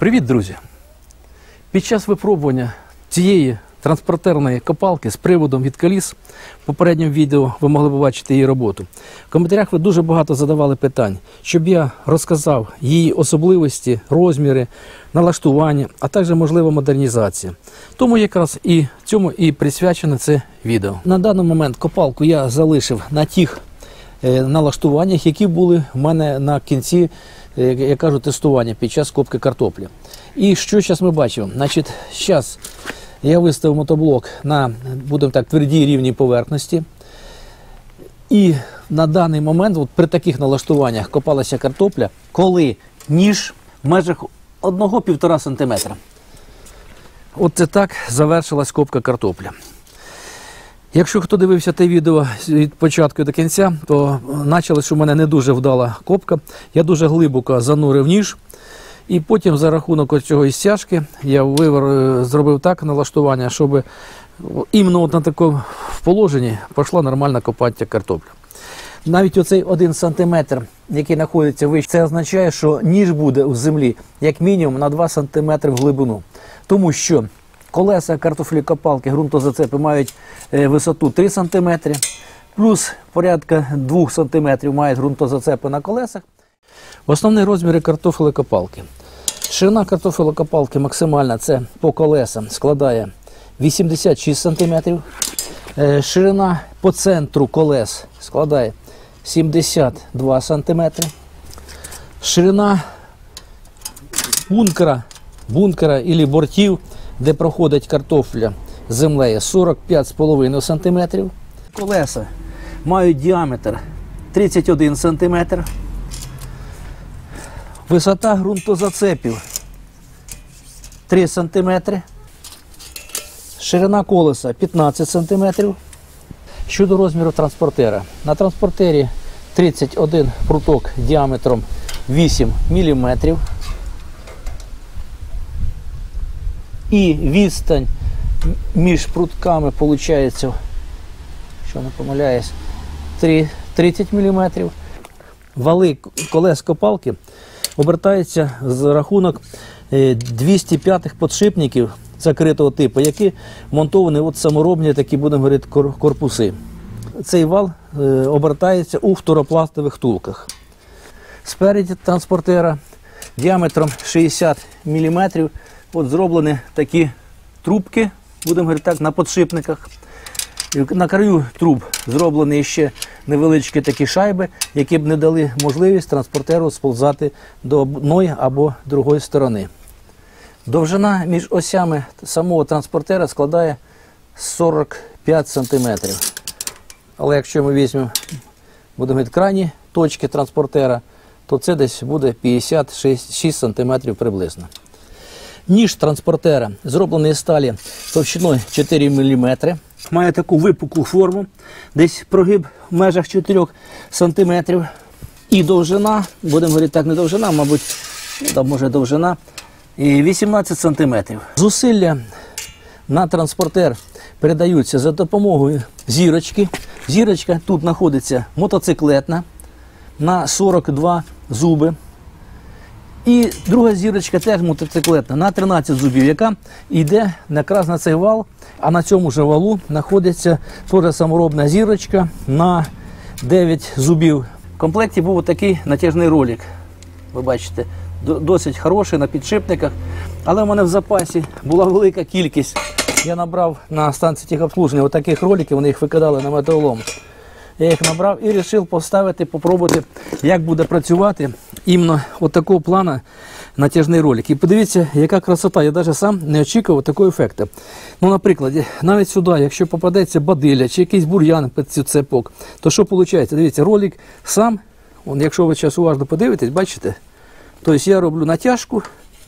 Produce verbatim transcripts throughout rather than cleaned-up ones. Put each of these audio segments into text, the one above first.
Привіт, друзі! Під час випробування цієї транспортерної копалки з приводом від коліс, в попередньому відео ви могли побачити її роботу. В коментарях ви дуже багато задавали питань, щоб я розказав її особливості, розміри, налаштування, а також можлива модернізація. Тому якраз і цьому і присвячено це відео. На даний момент копалку я залишив на тих е, налаштуваннях, які були в мене на кінці, е, я кажу, тестування під час копки картоплі. І що зараз ми бачимо? Значить, зараз я виставив мотоблок на, будемо так, твердій рівній поверхності. І на даний момент, от при таких налаштуваннях, копалася картопля, коли ніж в межах одного-півтора сантиметра. От це так завершилась копка картопля. Якщо хто дивився те відео від початку до кінця, то почалась у мене не дуже вдала копка. Я дуже глибоко занурив ніж. І потім за рахунок цього стяжки я вивер, зробив так налаштування, щоб іменно от на такому положенні пішла нормальна копаття картоплі. Навіть оцей один сантиметр, який знаходиться вище, це означає, що ніж буде в землі як мінімум на два сантиметри в глибину. Тому що колеса картофелькопалки, ґрунтозацепи мають висоту три сантиметри, плюс порядка двох сантиметрів мають ґрунтозацепи на колесах. Основні розміри картофелькопалки. Ширина картофелькопалки максимальна, це по колесам, складає вісімдесят шість сантиметрів. Ширина по центру колес складає сімдесят два сантиметри. Ширина бункера, бункера або бортів, де проходить картопля з землею, сорок п'ять з половиною сантиметрів. Колеса мають діаметр тридцять один сантиметр. Висота ґрунтозацепів три сантиметри. Ширина колеса п'ятнадцять сантиметрів. Щодо розміру транспортера. На транспортері тридцять один пруток діаметром вісім міліметрів. І відстань між прутками виходить, що не помиляюсь, тридцять міліметрів. Вали колес копалки обертаються з рахунок двісті п'ять підшипників закритого типу, які монтовані от саморобні, такі, будемо говорити, корпуси. Цей вал обертається у фторопластових втулках. Спереді транспортера діаметром шістдесят міліметрів от зроблені такі трубки, будемо говорити так, на підшипниках. На краю труб зроблені ще невеличкі такі шайби, які б не дали можливість транспортеру сповзати до одної або другої сторони. Довжина між осями самого транспортера складає сорок п'ять сантиметрів. Але якщо ми візьмемо, будемо говорити, крайні точки транспортера, то це десь буде п'ятдесят шість сантиметрів приблизно. Ніж транспортера зроблений із сталі товщиною чотири міліметри. Має таку випуклу форму, десь прогиб в межах чотирьох сантиметрів. І довжина, будемо говорити так, не довжина, мабуть, там може довжина, і вісімнадцять сантиметрів. Зусилля на транспортер передаються за допомогою зірочки. Зірочка тут знаходиться мотоциклетна на сорок два зуби. І друга зірочка теж мотоциклетна на тринадцять зубів, яка йде якраз на цей вал, а на цьому ж валу знаходиться теж саморобна зірочка на дев'ять зубів. В комплекті був такий натяжний ролик, ви бачите, досить хороший на підшипниках, але в мене в запасі була велика кількість. Я набрав на станції техобслуження отаких роликів, вони їх викидали на металолом. Я їх набрав і вирішив поставити, спробувати, як буде працювати іменно от такого плану натяжний ролик. І подивіться, яка красота. Я навіть сам не очікував такого ефекту. Ну, наприклад, навіть сюди, якщо попадеться бадилля чи якийсь бур'ян під цю цепок, то що виходить? Дивіться, ролик сам, он, якщо ви зараз уважно подивитесь, бачите? Тобто я роблю натяжку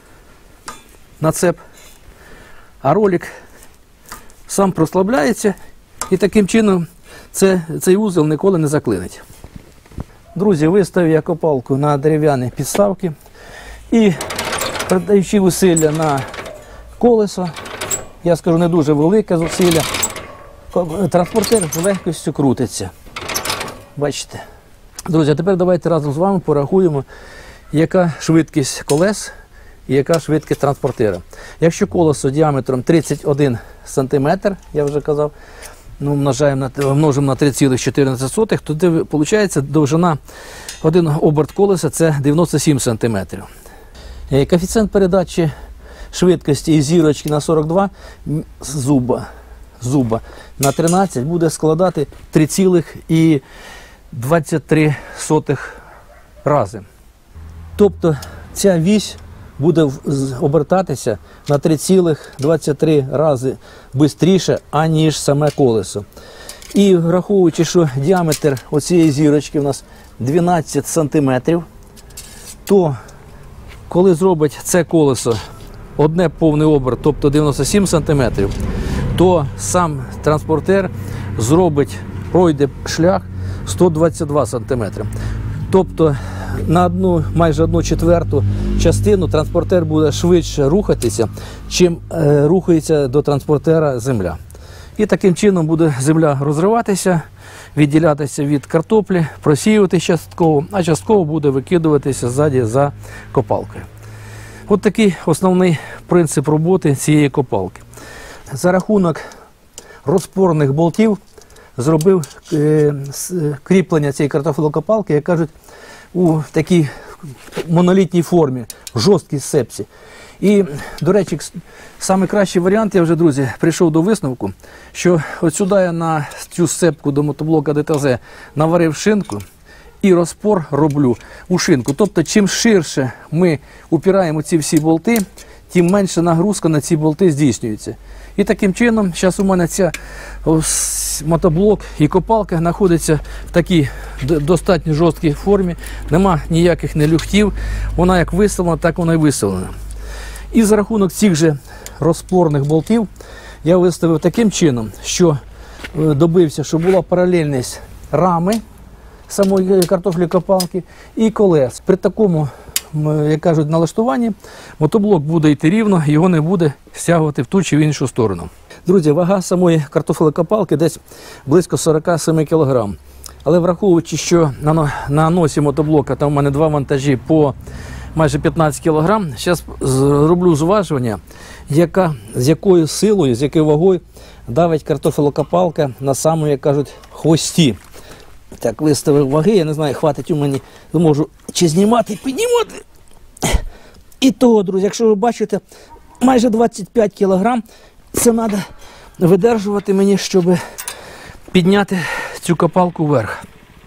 на цеп, а ролик сам прослабляється і таким чином Це, цей узел ніколи не заклинить. Друзі, виставив я копалку на дерев'яні підставки і, передаючи зусилля на колесо, я скажу, не дуже велике зусилля, транспортер з легкістю крутиться. Бачите? Друзі, а тепер давайте разом з вами порахуємо, яка швидкість колес і яка швидкість транспортера. Якщо колесо діаметром тридцять один сантиметр, я вже казав, ну, множаємо на, множимо на три цілих чотирнадцять сотих, тоді виходить довжина, один оберт колеса – це дев'яносто сім сантиметрів. Коефіцієнт передачі швидкості із зірочки на сорок два зуба, зуба на тринадцять буде складати три цілих двадцять три сотих рази. Тобто ця вісь буде обертатися на три цілих двадцять три рази швидше, аніж саме колесо. І враховуючи, що діаметр оцієї зірочки у нас дванадцять сантиметрів, то коли зробить це колесо одне повний оберт, тобто дев'яносто сім сантиметрів, то сам транспортер зробить, пройде шлях сто двадцять два сантиметри. Тобто на одну, майже одну четверту частину транспортер буде швидше рухатися, чим е, рухається до транспортера земля. І таким чином буде земля розриватися, відділятися від картоплі, просіювати частково, а частково буде викидуватися ззаді за копалкою. От такий основний принцип роботи цієї копалки. За рахунок розпорних болтів зробив е, кріплення цієї картофелокопалки, як кажуть, у такій монолітній формі, жорсткій сцепці. І, до речі, найкращий варіант, я вже, друзі, прийшов до висновку, що от сюди я на цю сцепку до мотоблока ДТЗ наварив шинку і розпор роблю у шинку. Тобто, чим ширше ми упираємо ці всі болти, тим менше нагрузка на ці болти здійснюється. І таким чином, зараз у мене ця мотоблок і копалка знаходиться в такій достатньо жорсткій формі, нема ніяких нелюхтів, вона як виставлена, так вона і виставлена. І за рахунок цих же розпорних болтів я виставив таким чином, що добився, щоб була паралельність рами самої картофелькопалки і колес. При такому, як кажуть, налаштуванні мотоблок буде йти рівно, його не буде стягувати в ту чи в іншу сторону. Друзі, вага самої картофелькопалки десь близько сорок сім кілограмів. Але враховуючи, що на, на носі мотоблока там у мене два вантажі по майже п'ятнадцять кілограмів, зараз зроблю зважування, яка, з якою силою, з якою вагою давить картофелокопалка на самому, як кажуть, хвості. Так, виставив ваги, я не знаю, хватить у мені, можу чи знімати, піднімати. І того, друзі, якщо ви бачите, майже двадцять п'ять кілограмів, це треба видержувати мені, щоб підняти цю копалку вверх.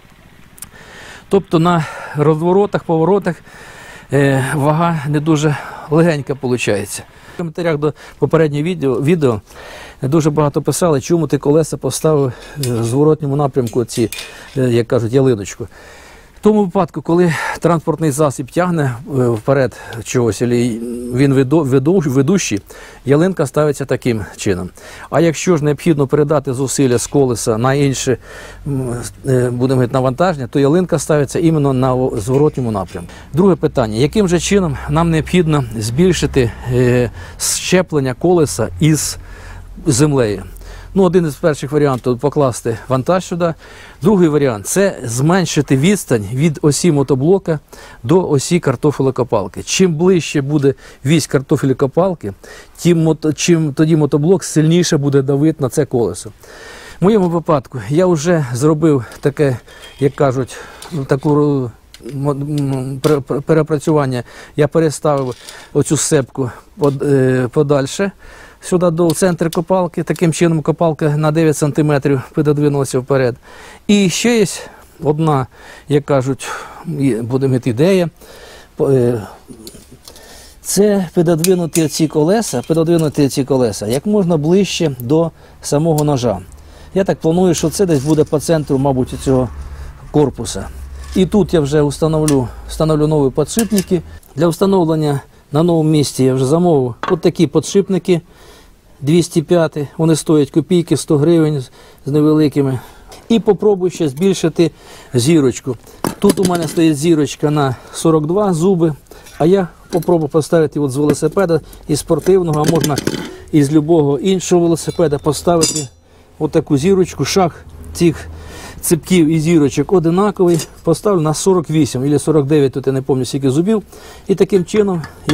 Тобто на розворотах, поворотах е, вага не дуже легенька виходить. В коментарях до попереднього відео, відео дуже багато писали, чому ти колеса поставив в зворотньому напрямку, ці, як кажуть, ялиночку. В тому випадку, коли транспортний засіб тягне вперед чогось, або він ведущий, ялинка ставиться таким чином. А якщо ж необхідно передати зусилля з колеса на інше, будемо говорити, навантаження, то ялинка ставиться іменно на зворотньому напрямку. Друге питання. Яким же чином нам необхідно збільшити щеплення колеса із землею? Ну, один із перших варіантів – покласти вантаж сюди. Другий варіант – це зменшити відстань від осі мотоблока до осі картофелокопалки. Чим ближче буде вісь картофелокопалки, тим, чим тоді мотоблок сильніше буде давити на це колесо. В моєму випадку я вже зробив таке, як кажуть, таку перепрацювання. Я переставив оцю сцепку подальше, сюди до центру копалки, таким чином копалка на дев'ять сантиметрів підодвинулася вперед. І ще є одна, як кажуть, будемо мати ідея, це підодвинути ці колеса, підодвинути ці колеса як можна ближче до самого ножа. Я так планую, що це десь буде по центру, мабуть, цього корпуса. І тут я вже встановлю, встановлю нові підшипники. Для встановлення на новому місці я вже замовив от такі підшипники двісті п'ять, вони стоять копійки, сто гривень з невеликими. І попробую ще збільшити зірочку. Тут у мене стоїть зірочка на сорок два зуби, а я попробую поставити от з велосипеда, із спортивного, а можна із будь-якого іншого велосипеда поставити от таку зірочку. Шаг цих цепків і зірочок одинаковий, поставлю на сорок вісім або сорок дев'ять, тут я не пам'ятаю скільки зубів. І таким чином я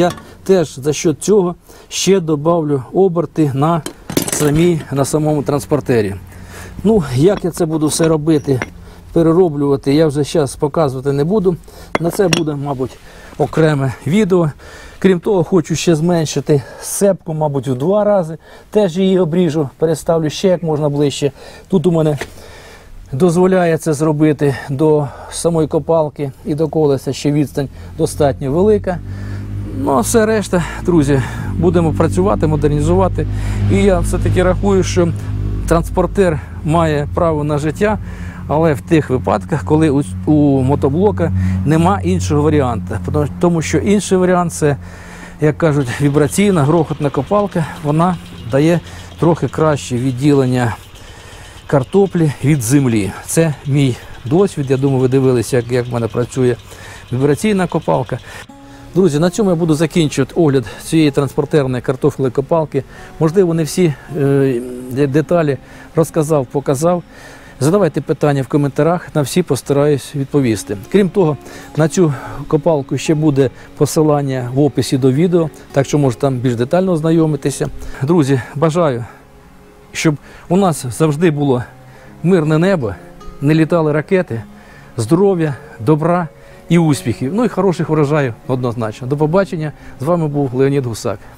теж за счет цього ще добавлю оберти на, самій, на самому транспортері. Ну, як я це буду все робити, перероблювати, я вже зараз показувати не буду. На це буде, мабуть, окреме відео. Крім того, хочу ще зменшити сцепку, мабуть, в два рази. Теж її обріжу, переставлю ще як можна ближче. Тут у мене дозволяє це зробити до самої копалки і до колеса, ще відстань достатньо велика. Ну, а все решта, друзі, будемо працювати, модернізувати. І я все-таки рахую, що транспортер має право на життя, але в тих випадках, коли у, у мотоблока нема іншого варіанту. Тому що інший варіант – це, як кажуть, вібраційна, грохотна копалка. Вона дає трохи краще відділення картоплі від землі. Це мій досвід. Я думаю, ви дивилися, як, як в мене працює вібраційна копалка. Друзі, на цьому я буду закінчувати огляд цієї транспортерної картофельної копалки. Можливо, не всі е, деталі розказав, показав. Задавайте питання в коментарях, на всі постараюсь відповісти. Крім того, на цю копалку ще буде посилання в описі до відео, так що можете там більш детально ознайомитися. Друзі, бажаю, щоб у нас завжди було мирне небо, не літали ракети, здоров'я, добра і успіхів. Ну і хороших врожаїв однозначно. До побачення. З вами був Леонід Гусак.